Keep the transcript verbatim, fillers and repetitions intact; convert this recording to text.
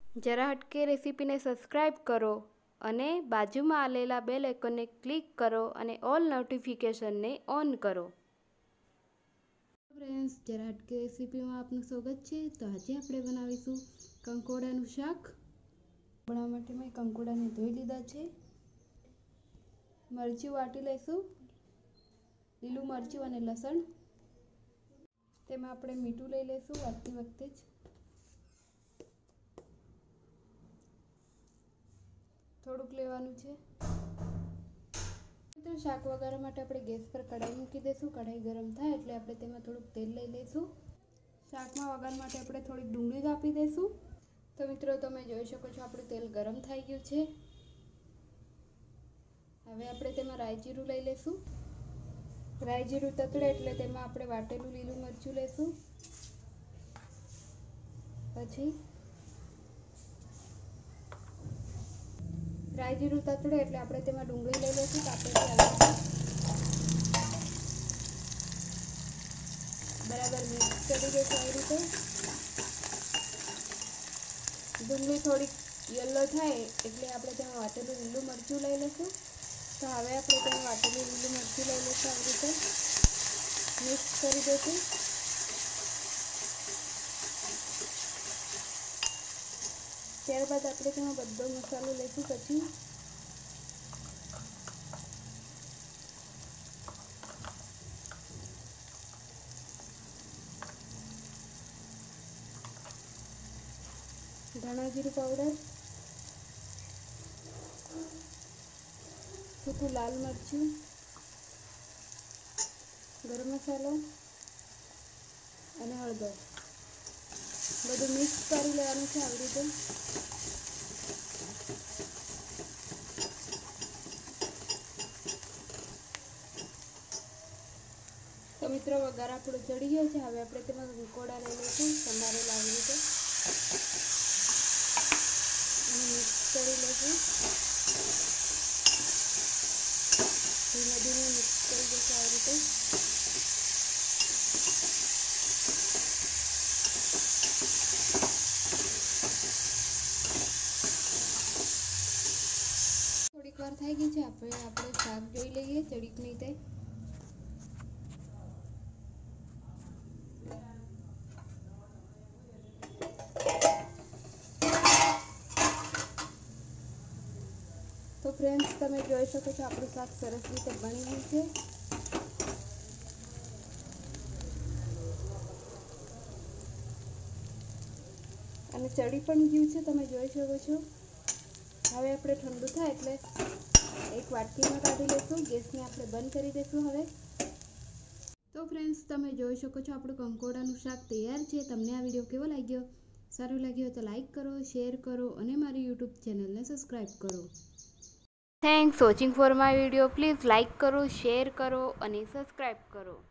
જરા હટકે રેસીપીને સબસ્ક્રાઈબ કરો અને બાજુમાં આવેલા બેલ આઇકોનને ક્લિક કરો અને ઓલ નોટિફિકેશનને ઓન કરો. ફ્રેન્ડ્સ, જરા હટકે રેસીપીમાં આપનું સ્વાગત છે. તો આજે આપણે બનાવીશું કંકોડાનું શાક. બનાવવા માટે મેં કંકોડાને ધોઈ લીધા છે. મરચું વાટી લઈશું, લીલું મરચું અને લસણ. તેમાં આપણે મીઠું લઈ લઈશું વાટતી વખતે જ. થોડુંક લેવાનું છે. તો શાક વઘારવા માટે આપણે ગેસ પર કઢાઈ મૂકી દઈશું. કઢાઈ ગરમ થાય એટલે આપણે તેમાં થોડુંક તેલ લઈ લઈશું. શાકમાં વઘાર માટે આપણે થોડીક ડુંગળી કાપી દઈશું. તો મિત્રો, તમે જોઈ શકો છો આપણું તેલ ગરમ થઈ ગયું છે. હવે આપણે તેમાં રાઈ જીરું લઈ લઈશું. રાઈ જીરું તતડે એટલે તેમાં આપણે વાટેલું લીલું મરચું લઈશું. પછી રાઈ જીરું તતડે એટલે આપણે તેમાં ડુંગળી લઈ લઈશું. કાપેલી બરાબર મિક્સ કરી દઈશું આવી રીતે. ડુંગળી થોડીક યલો થાય એટલે આપણે તેમાં વાટેલું લીલું મરચું લઈ લઈશું. તો હવે આપણે તેમાં વાટેલું લીલું મરચું લઈ લઈશું. આવી રીતે મિક્સ કરી દઈશું. ત્યારબાદ આપણે તેમાં બધો મસાલો લઈશું. પછી ધાણા જીરું પાવડર, સૂકું લાલ મરચું, ગરમ મસાલો અને હળદર બધું મિક્સ કરી લેવાનું છે આવી રીતે. તો મિત્રો, વઘાર આપણો ચડી ગયો છે. હવે આપણે તેમાં કંકોડા લઈ લઈશું સમારેલા આવી રીતે અને મિક્સ કરી લઈશું. ધીમે ધીમે મિક્સ કરી દઈશું આવી રીતે. થોડીક વાર થઈ ગઈ છે. આપણે આપણે શાક જોઈ લઈએ ચડીક નહીં થાય. તો ફ્રેન્ડ્સ, તમે જોઈ શકો છો આપણું શાક સરસ રીતે બની ગયું છે. અને ચડી પણ ગયું છે, તમે જોઈ શકો છો. હવે આપણે ઠંડુ થાય એટલે એક વાટકીમાં કાઢી લઈશું. ગેસને આપણે બંધ કરી દઈશું હવે. તો ફ્રેન્ડ્સ, તમે જોઈ શકો છો આપણું કંકોડાનું શાક તૈયાર છે. તમને આ વિડીયો કેવો લાગ્યો? સારું લાગ્યો તો લાઈક કરો, શેર કરો અને મારી યુટ્યુબ ચેનલને સબસ્ક્રાઈબ કરો. Thanks watching for my video. Please like કરો, શેર કરો અને સબસ્ક્રાઈબ કરો.